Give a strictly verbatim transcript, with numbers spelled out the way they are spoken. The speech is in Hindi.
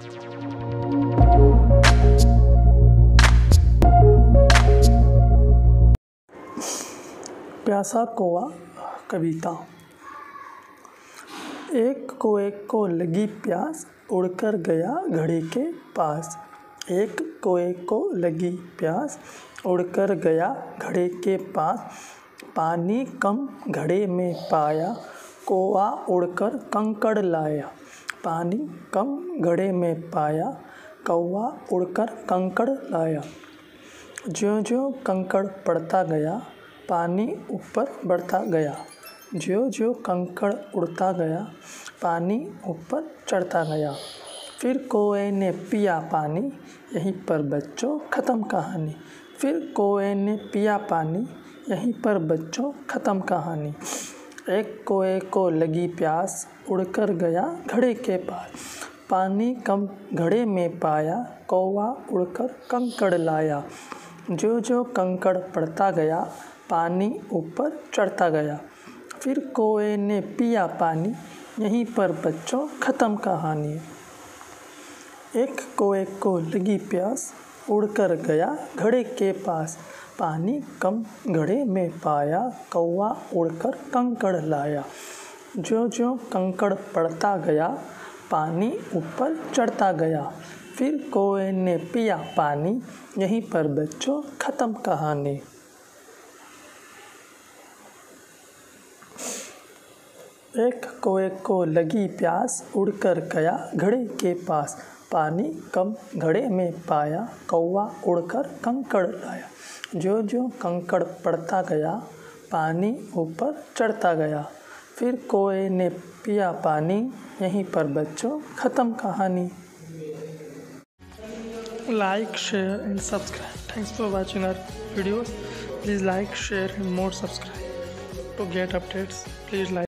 प्यासा कौवा कविता। एक कौवे को लगी प्यास, उड़कर गया घड़े के पास। एक कौवे को लगी प्यास, उड़कर गया घड़े के पास। पानी कम घड़े में पाया, कौवा उड़कर कंकड़ लाया। पानी कम घड़े में पाया, कौवा उड़कर कंकड़ लाया। ज्यों-ज्यों कंकड़ पड़ता गया, पानी ऊपर बढ़ता गया। ज्यों-ज्यों कंकड़ उड़ता गया, पानी ऊपर चढ़ता गया। फिर कौवे ने पिया पानी, यहीं पर बच्चों ख़त्म कहानी। फिर कौवे ने पिया पानी, यहीं पर बच्चों ख़त्म कहानी। एक कौवे को लगी प्यास, उड़कर गया घड़े के पास। पानी कम घड़े में पाया, कौवा उड़कर कंकड़ लाया। ज्यों-ज्यों कंकड़ पड़ता गया, पानी ऊपर चढ़ता गया। फिर कौवे ने पिया पानी, यहीं पर बच्चों ख़त्म कहानी। एक कौवे को लगी प्यास, उड़कर गया घड़े के पास। पानी कम घड़े में पाया, कौवा उड़कर कंकड़ लाया। ज्यों-ज्यों कंकड़ पड़ता गया, पानी ऊपर चढ़ता गया। फिर कौवे ने पिया पानी, यहीं पर बच्चों ख़त्म कहानी। एक कौवे को लगी प्यास, उड़कर गया घड़े के पास। पानी कम घड़े में पाया, कौवा उड़कर कंकड़ लाया। ज्यों-ज्यों कंकड़ पड़ता गया, पानी ऊपर चढ़ता गया। फिर कौवे ने पिया पानी, यहीं पर बच्चों ख़त्म कहानी। Like, share and subscribe. Thanks for watching our videos. Please like, share and more subscribe. To get updates, please like.